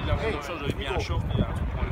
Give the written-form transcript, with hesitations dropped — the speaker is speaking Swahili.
la même chose, j'avais mis un short et un truc.